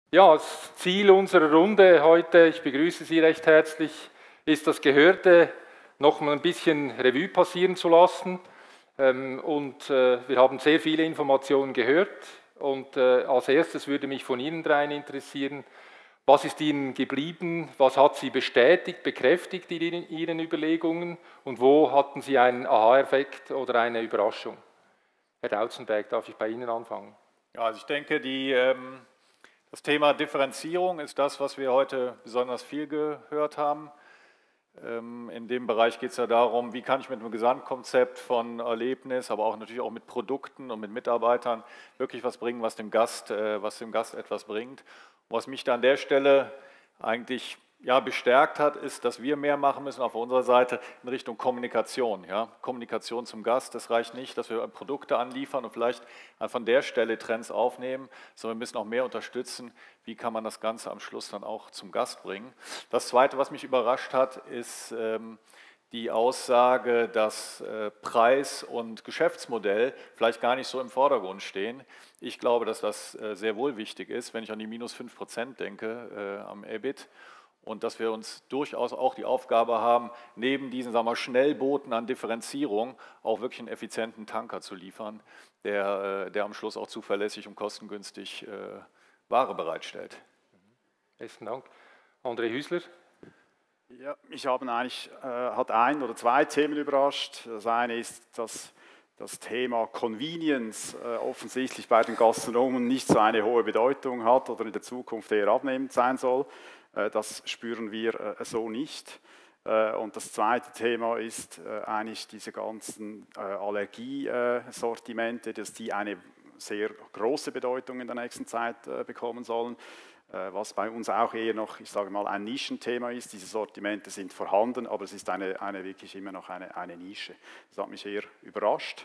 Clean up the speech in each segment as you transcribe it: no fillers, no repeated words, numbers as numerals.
Ja, das Ziel unserer Runde heute, ich begrüße Sie recht herzlich, ist das Gehörte noch mal ein bisschen Revue passieren zu lassen. Wir haben sehr viele Informationen gehört und als erstes würde mich von Ihnen dreien interessieren, was ist Ihnen geblieben, was hat Sie bestätigt, bekräftigt in Ihren Überlegungen und wo hatten Sie einen Aha-Effekt oder eine Überraschung? Herr Dautzenberg, darf ich bei Ihnen anfangen? Ja, also ich denke, das Thema Differenzierung ist das, was wir heute besonders viel gehört haben. In dem Bereich geht es ja darum, wie kann ich mit einem Gesamtkonzept von Erlebnis, aber auch natürlich auch mit Produkten und mit Mitarbeitern wirklich was bringen, was dem Gast etwas bringt. Und was mich da an der Stelle eigentlich bestärkt hat, ist, dass wir mehr machen müssen auf unserer Seite in Richtung Kommunikation. Ja? Kommunikation zum Gast, das reicht nicht, dass wir Produkte anliefern und vielleicht von der Stelle Trends aufnehmen, sondern wir müssen auch mehr unterstützen, wie kann man das Ganze am Schluss dann auch zum Gast bringen. Das Zweite, was mich überrascht hat, ist die Aussage, dass Preis und Geschäftsmodell vielleicht gar nicht so im Vordergrund stehen. Ich glaube, dass das sehr wohl wichtig ist, wenn ich an die minus 5% denke am EBIT. Und dass wir uns durchaus auch die Aufgabe haben, neben diesen sagen wir, Schnellbooten an Differenzierung auch wirklich einen effizienten Tanker zu liefern, der am Schluss auch zuverlässig und kostengünstig Ware bereitstellt. Besten Dank. André Hüsler. Ja, hat ein oder zwei Themen überrascht. Das eine ist, dass das Thema Convenience offensichtlich bei den Gastronomen nicht so eine hohe Bedeutung hat oder in der Zukunft eher abnehmend sein soll. Das spüren wir so nicht. Und das zweite Thema ist eigentlich diese ganzen Allergiesortimente, dass die eine sehr große Bedeutung in der nächsten Zeit bekommen sollen. Was bei uns auch eher noch, ich sage mal, ein Nischenthema ist. Diese Sortimente sind vorhanden, aber es ist wirklich immer noch eine Nische. Das hat mich eher überrascht.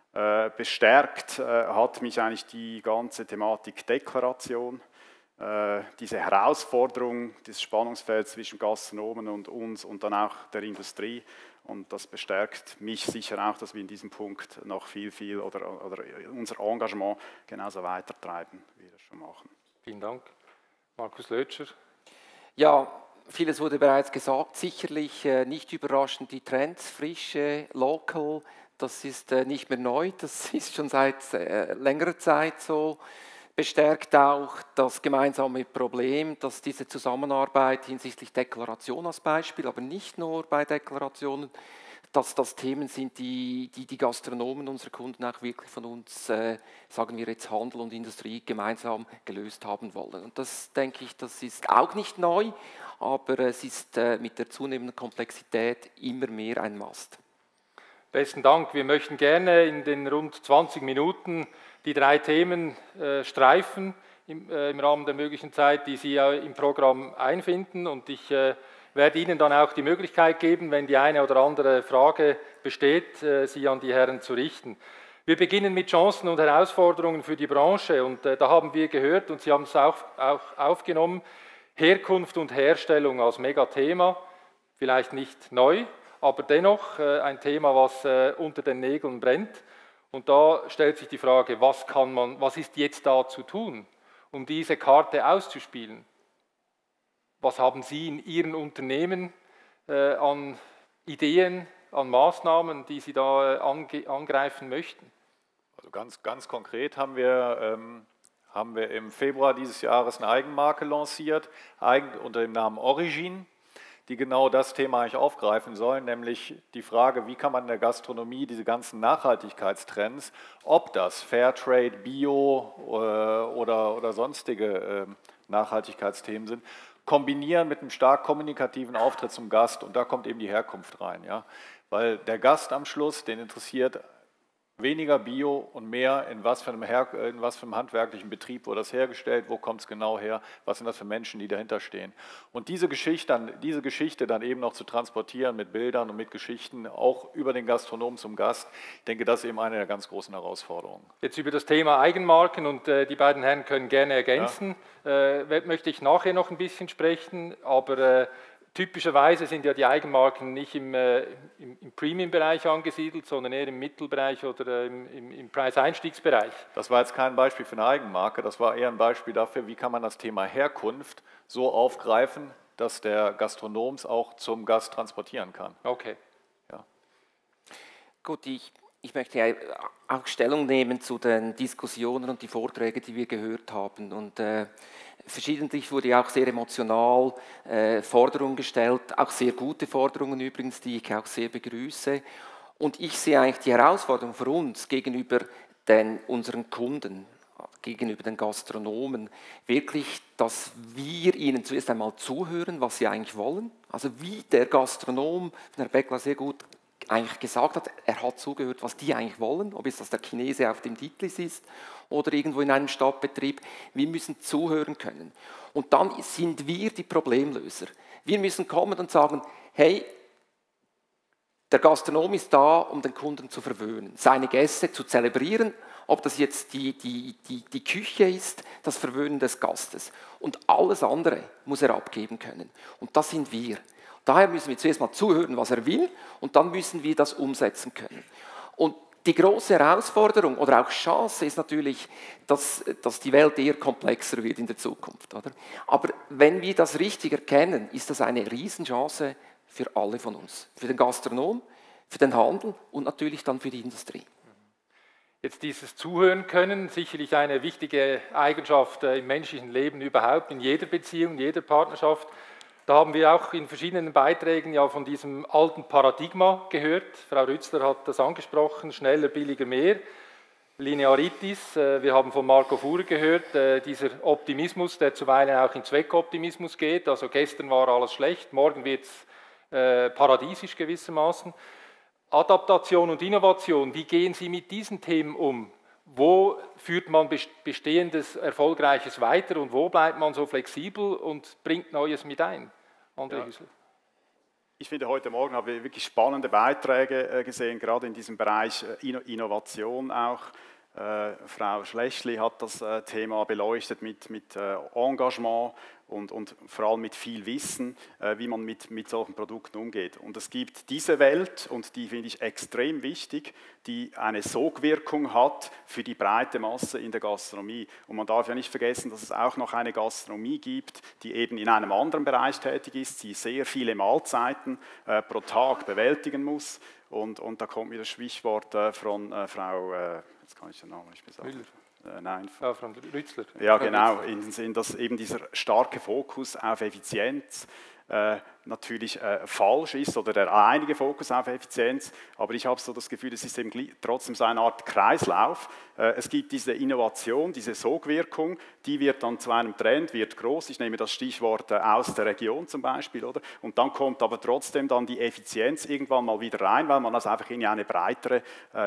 Bestärkt hat mich eigentlich die ganze Thematik Deklaration. Diese Herausforderung des Spannungsfelds zwischen Gastronomen und uns und dann auch der Industrie. Und das bestärkt mich sicher auch, dass wir in diesem Punkt noch viel oder unser Engagement genauso weitertreiben, wie wir das schon machen. Vielen Dank. Markus Lötscher. Ja, vieles wurde bereits gesagt. Sicherlich nicht überraschend die Trends, frische, local. Das ist nicht mehr neu, das ist schon seit längerer Zeit so. Bestärkt auch das gemeinsame Problem, dass diese Zusammenarbeit hinsichtlich Deklaration als Beispiel, aber nicht nur bei Deklarationen, dass das Themen sind, die Gastronomen, unsere Kunden auch wirklich von uns, sagen wir jetzt Handel und Industrie, gemeinsam gelöst haben wollen. Und das denke ich, das ist auch nicht neu, aber es ist mit der zunehmenden Komplexität immer mehr ein Must. Besten Dank. Wir möchten gerne in den rund 20 Minuten die drei Themen streifen im Rahmen der möglichen Zeit, die Sie ja im Programm einfinden. Und ich werde Ihnen dann auch die Möglichkeit geben, wenn die eine oder andere Frage besteht, sie an die Herren zu richten. Wir beginnen mit Chancen und Herausforderungen für die Branche. Und da haben wir gehört, und Sie haben es auch aufgenommen, Herkunft und Herstellung als Megathema, vielleicht nicht neu, aber dennoch ein Thema, was unter den Nägeln brennt. Und da stellt sich die Frage, was ist jetzt da zu tun, um diese Karte auszuspielen? Was haben Sie in Ihren Unternehmen an Ideen, an Maßnahmen, die Sie da angreifen möchten? Also ganz konkret haben wir im Februar dieses Jahres eine Eigenmarke lanciert, unter dem Namen Origin, die genau das Thema eigentlich aufgreifen sollen, nämlich die Frage, wie kann man in der Gastronomie diese ganzen Nachhaltigkeitstrends, ob das Fairtrade, Bio oder sonstige Nachhaltigkeitsthemen sind, kombinieren mit einem stark kommunikativen Auftritt zum Gast. Und da kommt eben die Herkunft rein. Ja? Weil der Gast am Schluss, den interessiert weniger Bio und mehr in was für einem handwerklichen Betrieb wurde das hergestellt, wo kommt es genau her, was sind das für Menschen, die dahinter stehen. Und diese Geschichte dann eben noch zu transportieren mit Bildern und mit Geschichten, auch über den Gastronomen zum Gast, ich denke, das ist eben eine der ganz großen Herausforderungen. Jetzt über das Thema Eigenmarken und die beiden Herren können gerne ergänzen, möchte ich nachher noch ein bisschen sprechen, aber Typischerweise sind ja die Eigenmarken nicht im Premium-Bereich angesiedelt, sondern eher im Mittelbereich oder im Preiseinstiegsbereich. Das war jetzt kein Beispiel für eine Eigenmarke, das war eher ein Beispiel dafür, wie kann man das Thema Herkunft so aufgreifen, dass der Gastronom es auch zum Gast transportieren kann. Okay. Ja. Gut, ich möchte auch Stellung nehmen zu den Diskussionen und die Vorträge, die wir gehört haben. Und verschiedentlich wurde ja auch sehr emotional Forderungen gestellt, auch sehr gute Forderungen übrigens, die ich auch sehr begrüße. Und ich sehe eigentlich die Herausforderung für uns gegenüber unseren Kunden, gegenüber den Gastronomen, wirklich, dass wir ihnen zuerst einmal zuhören, was sie eigentlich wollen. Also wie der Gastronom, Herr Beckler sehr gut eigentlich gesagt hat, er hat zugehört, was die eigentlich wollen, ob es das der Chinese auf dem Titlis ist oder irgendwo in einem Stadtbetrieb. Wir müssen zuhören können. Und dann sind wir die Problemlöser. Wir müssen kommen und sagen, hey, der Gastronom ist da, um den Kunden zu verwöhnen, seine Gäste zu zelebrieren, ob das jetzt die Küche ist, das Verwöhnen des Gastes. Und alles andere muss er abgeben können. Und das sind wir. Daher müssen wir zuerst mal zuhören, was er will, und dann müssen wir das umsetzen können. Und die große Herausforderung oder auch Chance ist natürlich, dass die Welt eher komplexer wird in der Zukunft. Oder? Aber wenn wir das richtig erkennen, ist das eine Riesenchance für alle von uns. Für den Gastronom, für den Handel und natürlich dann für die Industrie. Jetzt dieses Zuhören können, sicherlich eine wichtige Eigenschaft im menschlichen Leben überhaupt, in jeder Beziehung, in jeder Partnerschaft. Da haben wir auch in verschiedenen Beiträgen ja von diesem alten Paradigma gehört. Frau Rützler hat das angesprochen, schneller, billiger, mehr. Linearitis, wir haben von Marco Fuhrer gehört, dieser Optimismus, der zuweilen auch in Zweckoptimismus geht. Also gestern war alles schlecht, morgen wird es paradiesisch gewissermaßen. Adaptation und Innovation, wie gehen Sie mit diesen Themen um? Wo führt man Bestehendes, Erfolgreiches weiter und wo bleibt man so flexibel und bringt Neues mit ein? André Hüsler. Ich finde, heute Morgen haben wir wirklich spannende Beiträge gesehen, gerade in diesem Bereich Innovation auch. Frau Schleschli hat das Thema beleuchtet mit Engagement und vor allem mit viel Wissen, wie man mit solchen Produkten umgeht. Und es gibt diese Welt, und die finde ich extrem wichtig, die eine Sogwirkung hat für die breite Masse in der Gastronomie. Und man darf ja nicht vergessen, dass es auch noch eine Gastronomie gibt, die eben in einem anderen Bereich tätig ist, die sehr viele Mahlzeiten pro Tag bewältigen muss. Und da kommt mir das Stichwort von Frau, jetzt kann ich den Namen nicht mehr sagen. Müller. Nein. Ja, von Rützler. Ja, genau, in dem Sinn, dass eben dieser starke Fokus auf Effizienz natürlich falsch ist oder der einige Fokus auf Effizienz, aber ich habe so das Gefühl, es ist eben trotzdem so eine Art Kreislauf. Es gibt diese Innovation, diese Sogwirkung, die wird dann zu einem Trend, wird groß. Ich nehme das Stichwort aus der Region zum Beispiel, oder? Und dann kommt aber trotzdem dann die Effizienz irgendwann mal wieder rein, weil man das einfach in eine breitere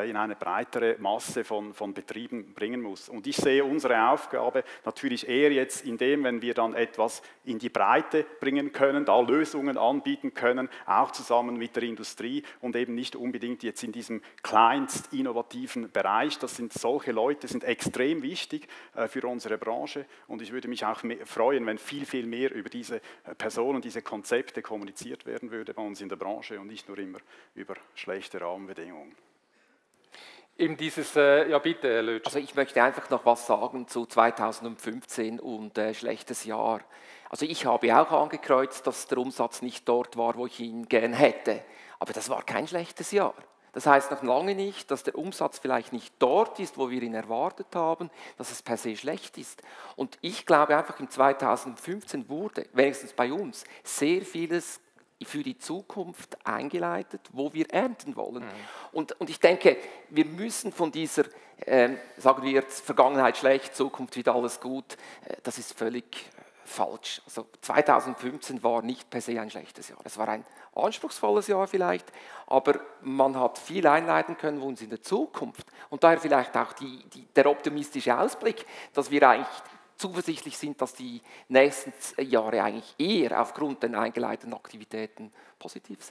Masse von Betrieben bringen muss. Und ich sehe unsere Aufgabe natürlich eher jetzt in dem, wenn wir dann etwas in die Breite bringen können, da Lösungen anbieten können, auch zusammen mit der Industrie und eben nicht unbedingt jetzt in diesem kleinst innovativen Bereich. Das sind solche Leute, sind extrem wichtig für unsere Branche und ich würde mich auch freuen, wenn viel mehr über diese Personen, diese Konzepte kommuniziert werden würde bei uns in der Branche und nicht nur immer über schlechte Rahmenbedingungen. Eben dieses, ja bitte, Herr Lötsch. Also ich möchte einfach noch was sagen zu 2015 und schlechtes Jahr. Also ich habe auch angekreuzt, dass der Umsatz nicht dort war, wo ich ihn gern hätte. Aber das war kein schlechtes Jahr. Das heißt noch lange nicht, dass der Umsatz vielleicht nicht dort ist, wo wir ihn erwartet haben, dass es per se schlecht ist. Und ich glaube einfach, im 2015 wurde, wenigstens bei uns, sehr vieles für die Zukunft eingeleitet, wo wir ernten wollen. Und ich denke, wir müssen von dieser, sagen wir jetzt, Vergangenheit schlecht, Zukunft wieder alles gut, das ist völlig falsch. Also 2015 war nicht per se ein schlechtes Jahr. Es war ein anspruchsvolles Jahr vielleicht, aber man hat viel einleiten können, wo uns in der Zukunft, und daher vielleicht auch der optimistische Ausblick, dass wir eigentlich zuversichtlich sind, dass die nächsten Jahre eigentlich eher aufgrund der eingeleiteten Aktivitäten positiv sind.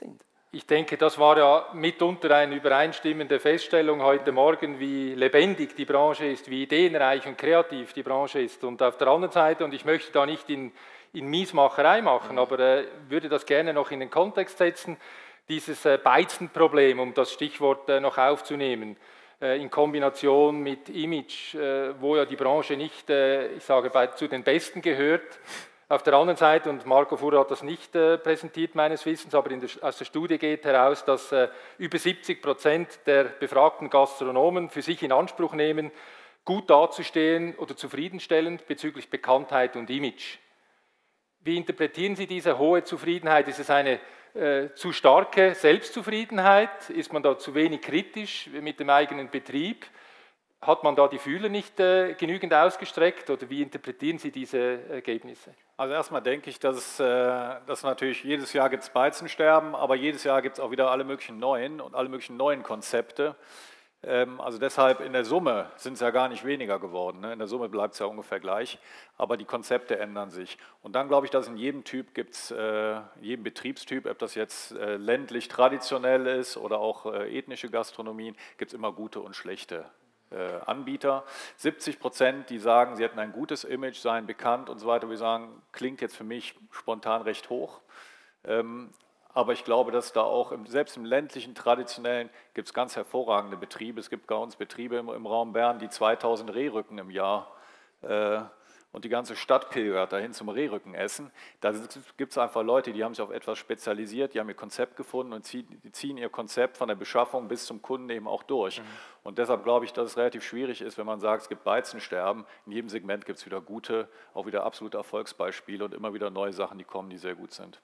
Ich denke, das war ja mitunter eine übereinstimmende Feststellung heute Morgen, wie lebendig die Branche ist, wie ideenreich und kreativ die Branche ist. Und auf der anderen Seite, und ich möchte da nicht in Miesmacherei machen, aber würde das gerne noch in den Kontext setzen, dieses Beizenproblem, um das Stichwort noch aufzunehmen, in Kombination mit Image, wo ja die Branche nicht, ich sage, zu den Besten gehört. Auf der anderen Seite, und Marco Furrer hat das nicht präsentiert meines Wissens, aber aus der Studie geht heraus, dass über 70% der befragten Gastronomen für sich in Anspruch nehmen, gut dazustehen oder zufriedenstellend bezüglich Bekanntheit und Image. Wie interpretieren Sie diese hohe Zufriedenheit? Ist es eine zu starke Selbstzufriedenheit? Ist man da zu wenig kritisch mit dem eigenen Betrieb? Hat man da die Fühler nicht genügend ausgestreckt oder wie interpretieren Sie diese Ergebnisse? Also erstmal denke ich, dass natürlich jedes Jahr gibt es Beizensterben, aber jedes Jahr gibt es auch wieder alle möglichen neuen Konzepte. Also deshalb in der Summe sind es ja gar nicht weniger geworden. Ne? In der Summe bleibt es ja ungefähr gleich, aber die Konzepte ändern sich. Und dann glaube ich, dass in jedem Typ gibt es, jedem Betriebstyp, ob das jetzt ländlich traditionell ist oder auch ethnische Gastronomien, gibt es immer gute und schlechte Anbieter. 70%, die sagen, sie hätten ein gutes Image, seien bekannt und so weiter. Wir sagen, klingt jetzt für mich spontan recht hoch. Aber ich glaube, dass da auch, selbst im ländlichen, traditionellen, gibt es ganz hervorragende Betriebe. Es gibt bei uns Betriebe im Raum Bern, die 2000 Rehrücken im Jahr und die ganze Stadt pilgert dahin zum Rehrücken essen. Da gibt es einfach Leute, die haben sich auf etwas spezialisiert, die haben ihr Konzept gefunden und die ziehen ihr Konzept von der Beschaffung bis zum Kunden eben auch durch. Und deshalb glaube ich, dass es relativ schwierig ist, wenn man sagt, es gibt Beizensterben. In jedem Segment gibt es wieder gute, auch wieder absolute Erfolgsbeispiele und immer wieder neue Sachen, die kommen, die sehr gut sind.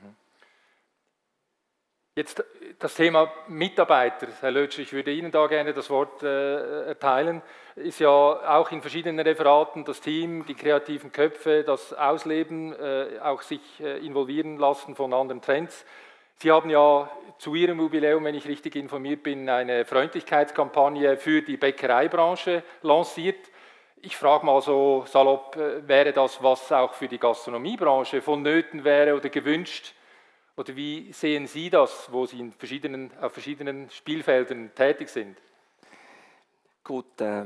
Jetzt das Thema Mitarbeiter, Herr Lötsch, ich würde Ihnen da gerne das Wort erteilen, ist ja auch in verschiedenen Referaten das Team, die kreativen Köpfe, das Ausleben, auch sich involvieren lassen von anderen Trends. Sie haben ja zu Ihrem Jubiläum, wenn ich richtig informiert bin, eine Freundlichkeitskampagne für die Bäckereibranche lanciert. Ich frage mal so salopp, wäre das, was auch für die Gastronomiebranche vonnöten wäre oder gewünscht? Oder wie sehen Sie das, wo Sie auf verschiedenen Spielfeldern tätig sind? Gut,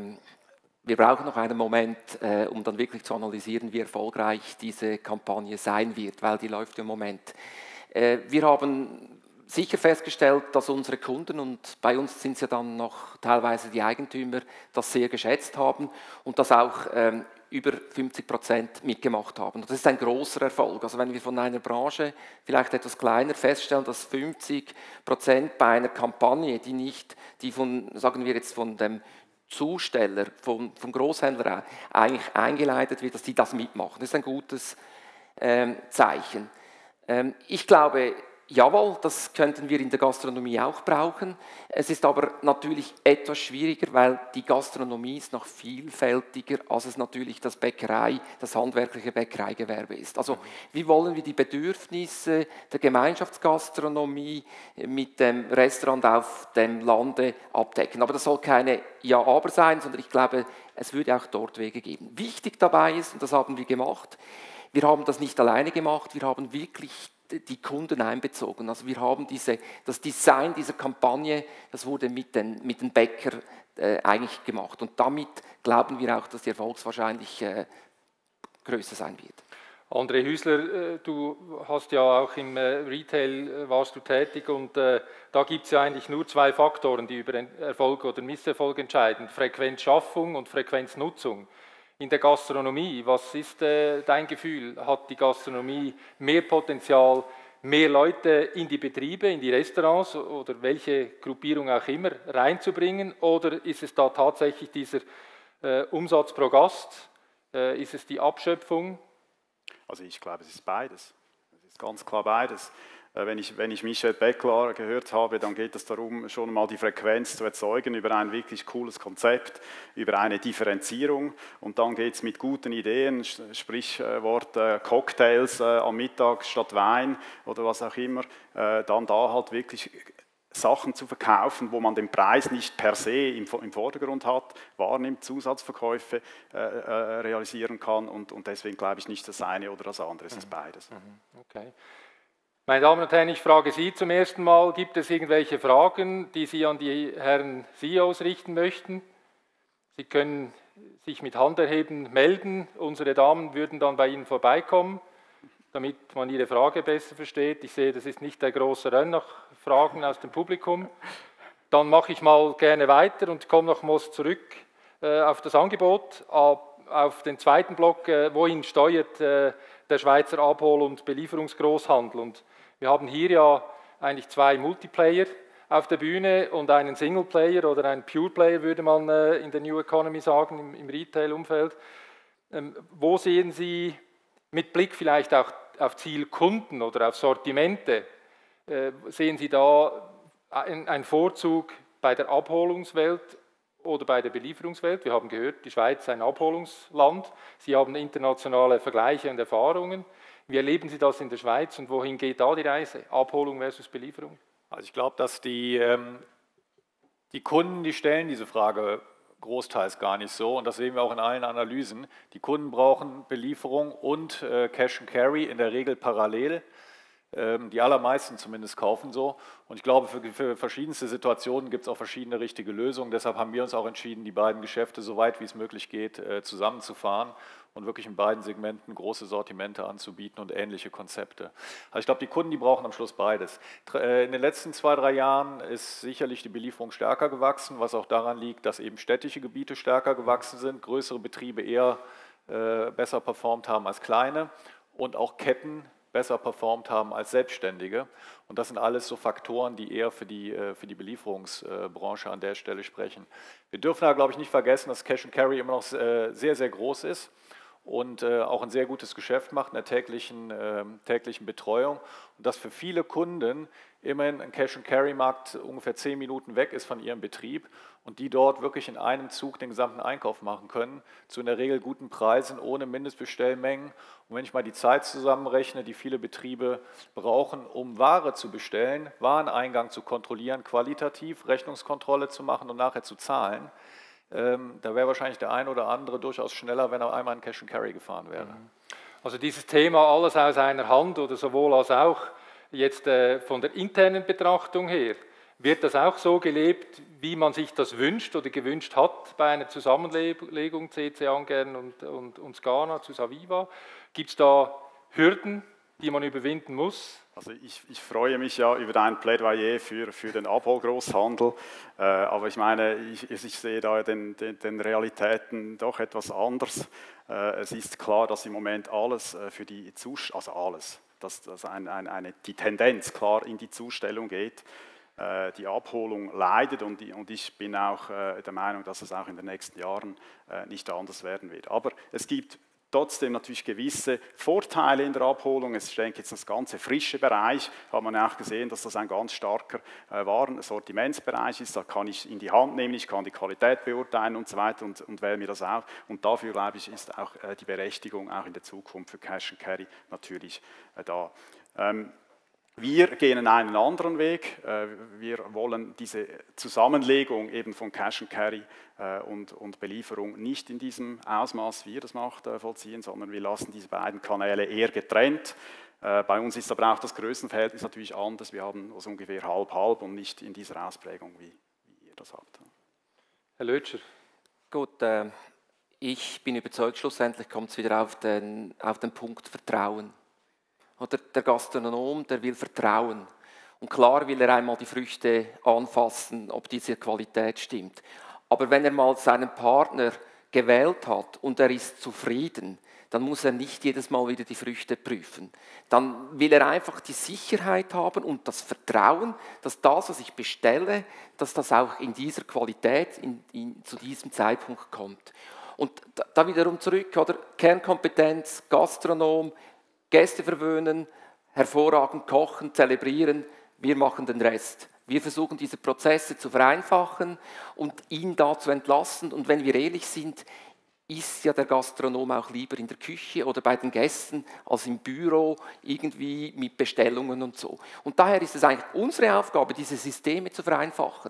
wir brauchen noch einen Moment, um dann wirklich zu analysieren, wie erfolgreich diese Kampagne sein wird, weil die läuft im Moment. Wir haben sicher festgestellt, dass unsere Kunden, und bei uns sind es ja dann noch teilweise die Eigentümer, das sehr geschätzt haben und das auch über 50% mitgemacht haben. Das ist ein großer Erfolg. Also wenn wir von einer Branche, vielleicht etwas kleiner, feststellen, dass 50% bei einer Kampagne, die von, sagen wir jetzt von dem Zusteller, vom Großhändler eigentlich eingeleitet wird, dass die das mitmachen. Das ist ein gutes Zeichen. Ich glaube, jawohl, das könnten wir in der Gastronomie auch brauchen. Es ist aber natürlich etwas schwieriger, weil die Gastronomie ist noch vielfältiger, als es natürlich das handwerkliche Bäckereigewerbe ist. Also wie wollen wir die Bedürfnisse der Gemeinschaftsgastronomie mit dem Restaurant auf dem Lande abdecken? Aber das soll keine Ja-Aber sein, sondern ich glaube, es würde auch dort Wege geben. Wichtig dabei ist, und das haben wir gemacht, wir haben das nicht alleine gemacht, wir haben wirklich die Kunden einbezogen. Also wir haben das Design dieser Kampagne, das wurde mit den Bäckern eigentlich gemacht. Und damit glauben wir auch, dass die Erfolgswahrscheinlichkeit größer sein wird. André Hüsler, du hast ja auch im Retail warst du tätig und da gibt es ja eigentlich nur zwei Faktoren, die über Erfolg oder Misserfolg entscheiden: Frequenzschaffung und Frequenznutzung. In der Gastronomie, was ist dein Gefühl? Hat die Gastronomie mehr Potenzial, mehr Leute in die Betriebe, in die Restaurants oder welche Gruppierung auch immer reinzubringen? Oder ist es da tatsächlich dieser Umsatz pro Gast? Ist es die Abschöpfung? Also ich glaube, es ist beides. Es ist ganz klar beides. Wenn ich Michel Becklar gehört habe, dann geht es darum, schon mal die Frequenz zu erzeugen über ein wirklich cooles Konzept, über eine Differenzierung. Und dann geht es mit guten Ideen, Sprichwort Cocktails am Mittag statt Wein oder was auch immer, dann da halt wirklich Sachen zu verkaufen, wo man den Preis nicht per se im Vordergrund hat, wahrnimmt, Zusatzverkäufe realisieren kann. Und deswegen glaube ich nicht das eine oder das andere, es ist beides. Okay. Meine Damen und Herren, ich frage Sie zum ersten Mal, gibt es irgendwelche Fragen, die Sie an die Herren CEOs richten möchten? Sie können sich mit Handerheben melden. Unsere Damen würden dann bei Ihnen vorbeikommen, damit man Ihre Frage besser versteht. Ich sehe, das ist nicht der große Renn nach Fragen aus dem Publikum. Dann mache ich mal gerne weiter und komme nochmals zurück auf das Angebot, auf den zweiten Block, wohin steuert der Schweizer Abhol- und Belieferungsgroßhandel. Und wir haben hier ja eigentlich zwei Multiplayer auf der Bühne und einen Singleplayer oder einen Pure-Player, würde man in der New Economy sagen, im Retail-Umfeld. Wo sehen Sie mit Blick vielleicht auch auf Zielkunden oder auf Sortimente, sehen Sie da einen Vorzug bei der Abholungswelt oder bei der Belieferungswelt? Wir haben gehört, die Schweiz ist ein Abholungsland. Sie haben internationale Vergleiche und Erfahrungen. Wie erleben Sie das in der Schweiz und wohin geht da die Reise? Abholung versus Belieferung? Also ich glaube, dass die Kunden, die stellen diese Frage großteils gar nicht so und das sehen wir auch in allen Analysen. Die Kunden brauchen Belieferung und Cash and Carry in der Regel parallel. Die allermeisten zumindest kaufen so. Und ich glaube, für verschiedenste Situationen gibt es auch verschiedene richtige Lösungen. Deshalb haben wir uns auch entschieden, die beiden Geschäfte so weit wie es möglich geht zusammenzufahren und wirklich in beiden Segmenten große Sortimente anzubieten und ähnliche Konzepte. Also ich glaube, die Kunden, die brauchen am Schluss beides. In den letzten 2-3 Jahren ist sicherlich die Belieferung stärker gewachsen, was auch daran liegt, dass eben städtische Gebiete stärker gewachsen sind, größere Betriebe eher besser performt haben als kleine und auch Ketten besser performt haben als Selbstständige. Und das sind alles so Faktoren, die eher für die Belieferungsbranche an der Stelle sprechen. Wir dürfen da, glaube ich, nicht vergessen, dass Cash and Carry immer noch sehr, sehr groß ist und auch ein sehr gutes Geschäft macht in der täglichen Betreuung. Und dass für viele Kunden immerhin ein Cash-and-Carry-Markt ungefähr 10 Minuten weg ist von ihrem Betrieb und die dort wirklich in einem Zug den gesamten Einkauf machen können, zu in der Regel guten Preisen, ohne Mindestbestellmengen. Und wenn ich mal die Zeit zusammenrechne, die viele Betriebe brauchen, um Ware zu bestellen, Wareneingang zu kontrollieren, qualitativ Rechnungskontrolle zu machen und nachher zu zahlen, da wäre wahrscheinlich der ein oder andere durchaus schneller, wenn er einmal in Cash-and-Carry gefahren wäre. Also dieses Thema alles aus einer Hand oder sowohl als auch, jetzt von der internen Betrachtung her, wird das auch so gelebt, wie man sich das wünscht oder gewünscht hat bei einer Zusammenlegung CC Angern und Scana zu Saviva? Gibt es da Hürden, die man überwinden muss? Also ich freue mich ja über dein Plädoyer für den Abholgroßhandel, aber ich meine, ich sehe da den Realitäten doch etwas anders. Es ist klar, dass im Moment alles für die dass die Tendenz klar in die Zustellung geht. Die Abholung leidet und ich bin auch der Meinung, dass es auch in den nächsten Jahren nicht anders werden wird. Aber es gibt trotzdem natürlich gewisse Vorteile in der Abholung. Ich denke jetzt das ganze frische Bereich, hat man ja auch gesehen, dass das ein ganz starker Warensortimentsbereich ist. Da kann ich in die Hand nehmen, ich kann die Qualität beurteilen und so weiter und wähle mir das auf. Und dafür, glaube ich, ist auch die Berechtigung auch in der Zukunft für Cash and Carry natürlich da. Wir gehen einen anderen Weg. Wir wollen diese Zusammenlegung eben von Cash and Carry und Belieferung nicht in diesem Ausmaß, wie ihr das macht, vollziehen, sondern wir lassen diese beiden Kanäle eher getrennt. Bei uns ist aber auch das Größenverhältnis natürlich anders. Wir haben also ungefähr halb-halb und nicht in dieser Ausprägung, wie ihr das habt. Herr Lötscher. Gut, ich bin überzeugt, schlussendlich kommt es wieder auf den Punkt Vertrauen. Oder der Gastronom, der will vertrauen. Und klar will er einmal die Früchte anfassen, ob diese Qualität stimmt. Aber wenn er mal seinen Partner gewählt hat und er ist zufrieden, dann muss er nicht jedes Mal wieder die Früchte prüfen. Dann will er einfach die Sicherheit haben und das Vertrauen, dass das, was ich bestelle, dass das auch in dieser Qualität zu diesem Zeitpunkt kommt. Und da wiederum zurück, oder Kernkompetenz, Gastronom, Gäste verwöhnen, hervorragend kochen, zelebrieren, wir machen den Rest. Wir versuchen diese Prozesse zu vereinfachen und ihn da zu entlasten. Und wenn wir ehrlich sind, ist ja der Gastronom auch lieber in der Küche oder bei den Gästen als im Büro irgendwie mit Bestellungen und so. Und daher ist es eigentlich unsere Aufgabe, diese Systeme zu vereinfachen.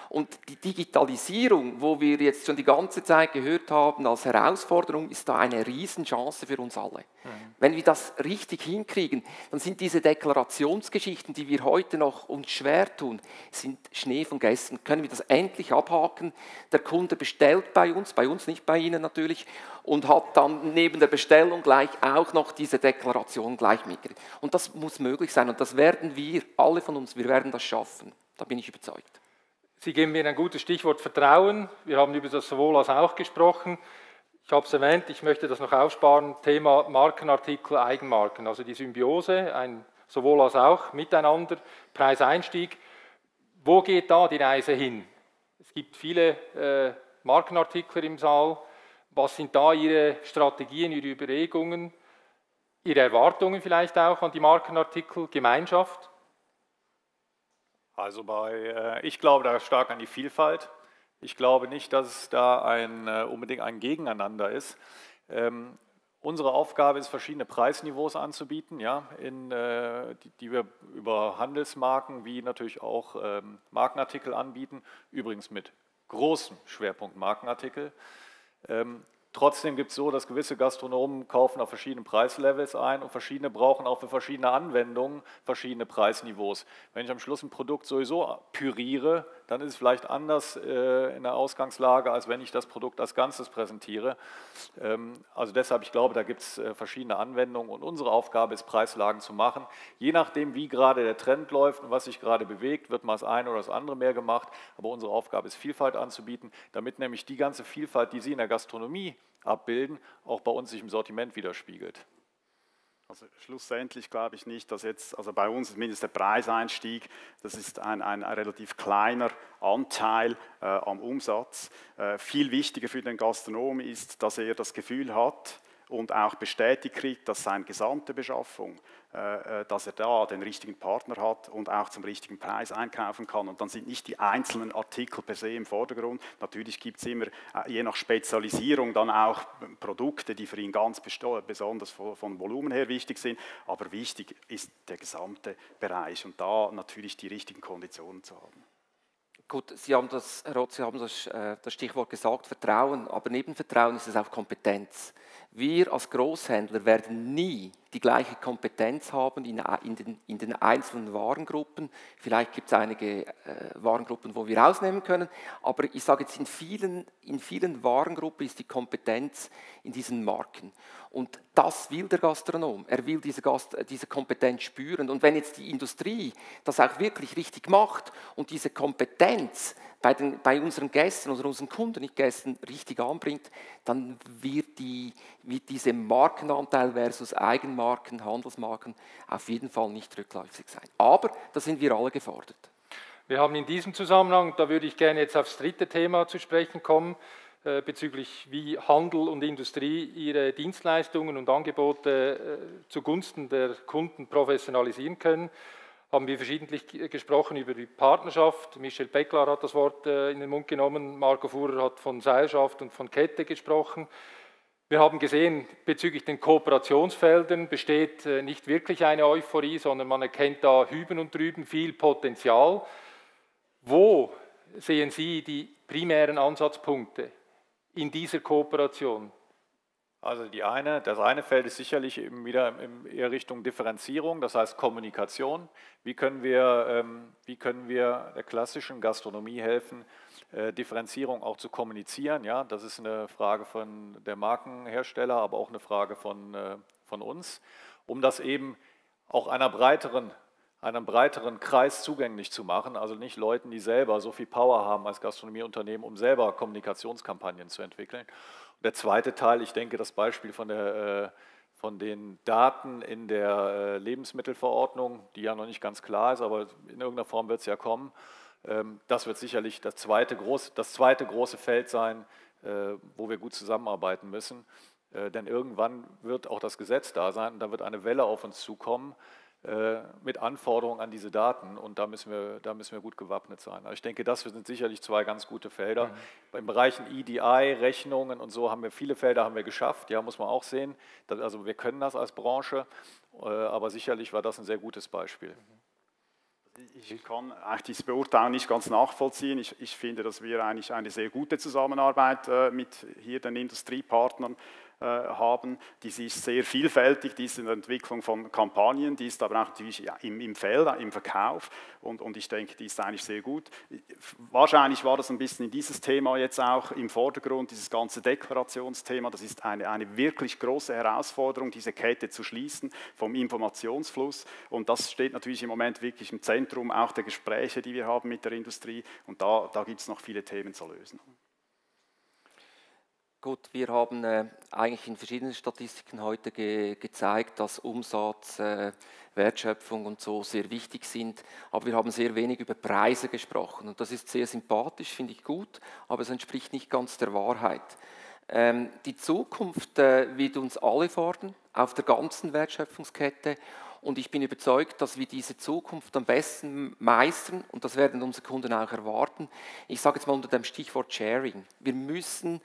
Und die Digitalisierung, wo wir jetzt schon die ganze Zeit gehört haben als Herausforderung, ist da eine Riesenchance für uns alle. Wenn wir das richtig hinkriegen, dann sind diese Deklarationsgeschichten, die wir heute noch uns schwer tun, sind Schnee von gestern. Können wir das endlich abhaken? Der Kunde bestellt bei uns nicht bei Ihnen natürlich, und hat dann neben der Bestellung gleich auch noch diese Deklaration gleich mitgekriegt. Und das muss möglich sein und das werden wir, alle von uns, wir werden das schaffen. Da bin ich überzeugt. Sie geben mir ein gutes Stichwort Vertrauen. Wir haben über das sowohl als auch gesprochen. Ich habe es erwähnt, ich möchte das noch aufsparen. Thema Markenartikel, Eigenmarken, also die Symbiose, ein sowohl als auch, Miteinander, Preiseinstieg. Wo geht da die Reise hin? Es gibt viele Markenartikler im Saal. Was sind da Ihre Strategien, Ihre Überlegungen, Ihre Erwartungen vielleicht auch an die Markenartikelgemeinschaft? Also ich glaube da stark an die Vielfalt. Ich glaube nicht, dass es da unbedingt ein Gegeneinander ist. Unsere Aufgabe ist, verschiedene Preisniveaus anzubieten, ja, die wir über Handelsmarken wie natürlich auch Markenartikel anbieten, übrigens mit großem Schwerpunkt Markenartikel. Trotzdem gibt es so, dass gewisse Gastronomen kaufen auf verschiedenen Preislevels ein und verschiedene brauchen auch für verschiedene Anwendungen verschiedene Preisniveaus. Wenn ich am Schluss ein Produkt sowieso püriere, dann ist es vielleicht anders in der Ausgangslage, als wenn ich das Produkt als Ganzes präsentiere. Also deshalb, ich glaube, da gibt es verschiedene Anwendungen und unsere Aufgabe ist, Preislagen zu machen. Je nachdem, wie gerade der Trend läuft und was sich gerade bewegt, wird mal das eine oder das andere mehr gemacht. Aber unsere Aufgabe ist, Vielfalt anzubieten, damit nämlich die ganze Vielfalt, die Sie in der Gastronomie abbilden, auch bei uns sich im Sortiment widerspiegelt. Also schlussendlich glaube ich nicht, dass jetzt, also bei uns zumindest der Preiseinstieg, das ist ein relativ kleiner Anteil am Umsatz. Viel wichtiger für den Gastronomen ist, dass er das Gefühl hat und auch bestätigt kriegt, dass seine gesamte Beschaffung, dass er da den richtigen Partner hat und auch zum richtigen Preis einkaufen kann. Und dann sind nicht die einzelnen Artikel per se im Vordergrund. Natürlich gibt es immer, je nach Spezialisierung, dann auch Produkte, die für ihn ganz besonders von Volumen her wichtig sind. Aber wichtig ist der gesamte Bereich und da natürlich die richtigen Konditionen zu haben. Gut, Sie haben das, Herr Roth, Sie haben das Stichwort gesagt, Vertrauen, aber neben Vertrauen ist es auch Kompetenz. Wir als Großhändler werden nie die gleiche Kompetenz haben in den einzelnen Warengruppen. Vielleicht gibt es einige Warengruppen, wo wir ausnehmen können, aber ich sage jetzt, in vielen Warengruppen ist die Kompetenz in diesen Marken. Und das will der Gastronom. Er will diese Kompetenz spüren. Und wenn jetzt die Industrie das auch wirklich richtig macht und diese Kompetenz bei unseren Gästen oder unseren Kunden, nicht Gästen, richtig anbringt, dann wird diese Markenanteil versus Eigenmarken, Handelsmarken auf jeden Fall nicht rückläufig sein. Aber da sind wir alle gefordert. Wir haben in diesem Zusammenhang, da würde ich gerne jetzt aufs dritte Thema zu sprechen kommen, bezüglich wie Handel und Industrie ihre Dienstleistungen und Angebote zugunsten der Kunden professionalisieren können. Haben wir verschiedentlich gesprochen über die Partnerschaft. Michel Becklar hat das Wort in den Mund genommen, Marco Fuhrer hat von Seilschaft und von Kette gesprochen. Wir haben gesehen, bezüglich den Kooperationsfeldern besteht nicht wirklich eine Euphorie, sondern man erkennt da hüben und drüben viel Potenzial. Wo sehen Sie die primären Ansatzpunkte in dieser Kooperation? Also das eine Feld ist sicherlich eben wieder eher Richtung Differenzierung, das heißt Kommunikation. Wie können wir der klassischen Gastronomie helfen, Differenzierung auch zu kommunizieren? Ja, das ist eine Frage von der Markenhersteller, aber auch eine Frage von uns, um das eben auch einem breiteren Kreis zugänglich zu machen, also nicht Leuten, die selber so viel Power haben als Gastronomieunternehmen, um selber Kommunikationskampagnen zu entwickeln. Und der zweite Teil, ich denke, das Beispiel von den Daten in der Lebensmittelverordnung, die ja noch nicht ganz klar ist, aber in irgendeiner Form wird es ja kommen, das wird sicherlich das zweite große Feld sein, wo wir gut zusammenarbeiten müssen. Denn irgendwann wird auch das Gesetz da sein und da wird eine Welle auf uns zukommen, mit Anforderungen an diese Daten und da müssen wir gut gewappnet sein. Also ich denke, das sind sicherlich zwei ganz gute Felder. Bei Bereichen EDI, Rechnungen und so haben wir viele Felder geschafft, ja, muss man auch sehen. Also wir können das als Branche, aber sicherlich war das ein sehr gutes Beispiel. Ich kann eigentlich diese Beurteilung nicht ganz nachvollziehen. Ich finde, dass wir eigentlich eine sehr gute Zusammenarbeit mit hier den Industriepartnern haben. Die ist sehr vielfältig, die ist in der Entwicklung von Kampagnen, die ist aber auch natürlich im Feld, im Verkauf und ich denke, die ist eigentlich sehr gut. Wahrscheinlich war das ein bisschen in dieses Thema jetzt auch im Vordergrund, dieses ganze Deklarationsthema. Das ist eine wirklich große Herausforderung, diese Kette zu schließen vom Informationsfluss und das steht natürlich im Moment wirklich im Zentrum auch der Gespräche, die wir haben mit der Industrie und da gibt es noch viele Themen zu lösen. Gut, wir haben eigentlich in verschiedenen Statistiken heute gezeigt, dass Umsatz, Wertschöpfung und so sehr wichtig sind, aber wir haben sehr wenig über Preise gesprochen und das ist sehr sympathisch, finde ich gut, aber es entspricht nicht ganz der Wahrheit. Die Zukunft wird uns alle fordern, auf der ganzen Wertschöpfungskette und ich bin überzeugt, dass wir diese Zukunft am besten meistern und das werden unsere Kunden auch erwarten. Ich sage jetzt mal unter dem Stichwort Sharing. Wir müssen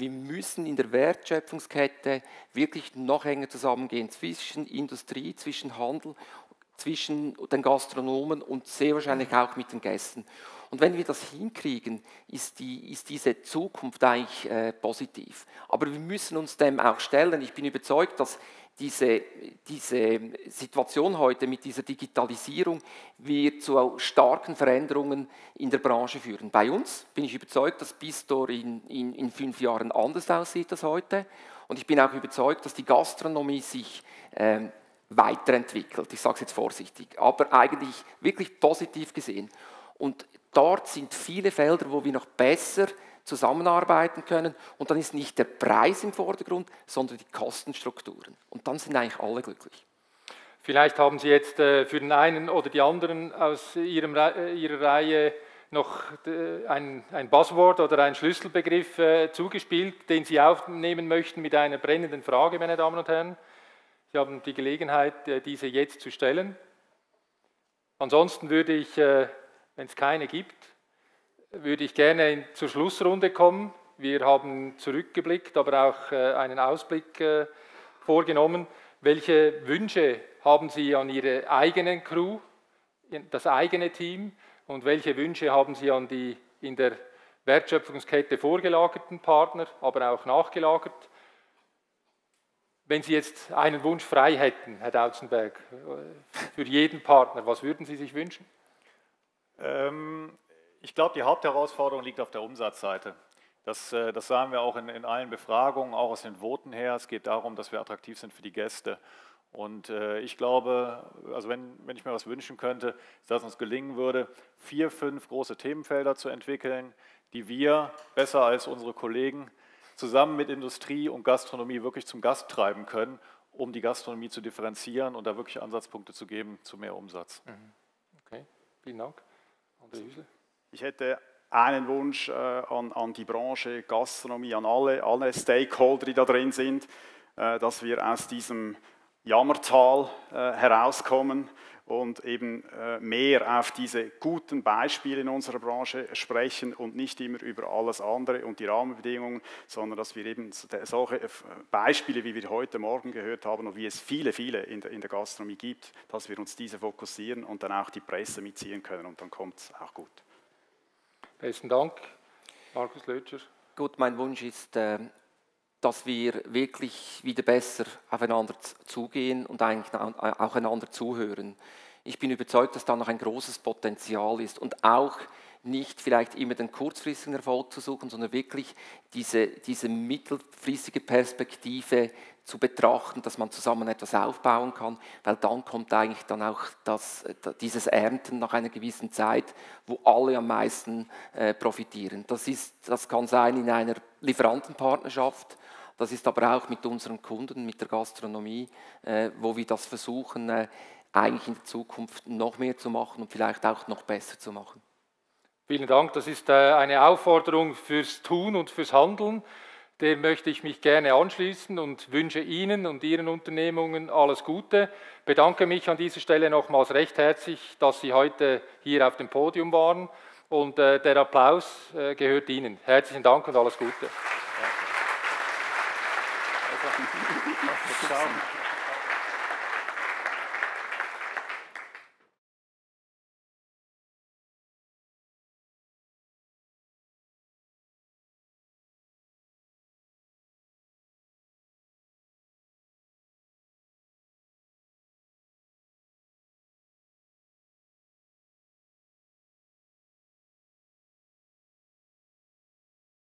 in der Wertschöpfungskette wirklich noch enger zusammengehen zwischen Industrie, zwischen Handel, zwischen den Gastronomen und sehr wahrscheinlich auch mit den Gästen. Und wenn wir das hinkriegen, ist diese Zukunft eigentlich positiv. Aber wir müssen uns dem auch stellen. Ich bin überzeugt, dass diese Situation heute mit dieser Digitalisierung wird zu starken Veränderungen in der Branche führen. Bei uns bin ich überzeugt, dass Bistor in 5 Jahren anders aussieht als heute. Und ich bin auch überzeugt, dass die Gastronomie sich weiterentwickelt. Ich sage es jetzt vorsichtig, aber eigentlich wirklich positiv gesehen. Und dort sind viele Felder, wo wir noch besser zusammenarbeiten können und dann ist nicht der Preis im Vordergrund, sondern die Kostenstrukturen. Und dann sind eigentlich alle glücklich. Vielleicht haben Sie jetzt für den einen oder die anderen aus Ihrer Reihe noch ein Buzzword oder einen Schlüsselbegriff zugespielt, den Sie aufnehmen möchten mit einer brennenden Frage, meine Damen und Herren. Sie haben die Gelegenheit, diese jetzt zu stellen. Ansonsten würde ich, wenn es keine gibt, würde ich gerne zur Schlussrunde kommen. Wir haben zurückgeblickt, aber auch einen Ausblick vorgenommen. Welche Wünsche haben Sie an Ihre eigene Crew, das eigene Team und welche Wünsche haben Sie an die in der Wertschöpfungskette vorgelagerten Partner, aber auch nachgelagert? Wenn Sie jetzt einen Wunsch frei hätten, Herr Dautzenberg, für jeden Partner, was würden Sie sich wünschen? Ich glaube, die Hauptherausforderung liegt auf der Umsatzseite. Das sahen wir auch in allen Befragungen, auch aus den Voten her. Es geht darum, dass wir attraktiv sind für die Gäste. Und ich glaube, also wenn ich mir was wünschen könnte, dass es uns gelingen würde, 4, 5 große Themenfelder zu entwickeln, die wir besser als unsere Kollegen zusammen mit Industrie und Gastronomie wirklich zum Gast treiben können, um die Gastronomie zu differenzieren und da wirklich Ansatzpunkte zu geben zu mehr Umsatz. Okay, vielen Dank. André Hüsler. Ich hätte einen Wunsch an die Branche, Gastronomie, an alle Stakeholder, die da drin sind, dass wir aus diesem Jammertal herauskommen und eben mehr auf diese guten Beispiele in unserer Branche sprechen und nicht immer über alles andere und die Rahmenbedingungen, sondern dass wir eben solche Beispiele, wie wir heute Morgen gehört haben und wie es viele in der Gastronomie gibt, dass wir uns diese fokussieren und dann auch die Presse mitziehen können und dann kommt es auch gut. Besten Dank, Markus Lötscher. Gut, mein Wunsch ist, dass wir wirklich wieder besser aufeinander zugehen und eigentlich auch einander zuhören. Ich bin überzeugt, dass da noch ein großes Potenzial ist und auch nicht vielleicht immer den kurzfristigen Erfolg zu suchen, sondern wirklich diese mittelfristige Perspektive zu betrachten, dass man zusammen etwas aufbauen kann, weil dann kommt eigentlich dann auch dieses Ernten nach einer gewissen Zeit, wo alle am meisten profitieren. Das kann sein in einer Lieferantenpartnerschaft, das ist aber auch mit unseren Kunden, mit der Gastronomie, wo wir das versuchen, eigentlich in der Zukunft noch mehr zu machen und vielleicht auch noch besser zu machen. Vielen Dank, das ist eine Aufforderung fürs Tun und fürs Handeln. Dem möchte ich mich gerne anschließen und wünsche Ihnen und Ihren Unternehmungen alles Gute. Bedanke mich an dieser Stelle nochmals recht herzlich, dass Sie heute hier auf dem Podium waren und der Applaus gehört Ihnen. Herzlichen Dank und alles Gute. Danke.